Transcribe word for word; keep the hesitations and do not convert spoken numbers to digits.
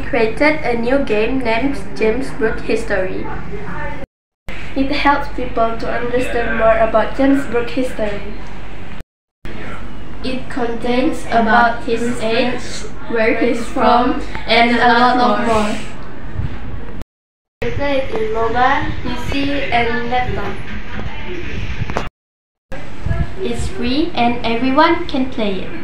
created a new game named James Brooke History. It helps people to understand more about James Brooke history. It contains about his age, where he's from, and a lot of more. We play it in mobile, P C, and laptop. It's free and everyone can play it.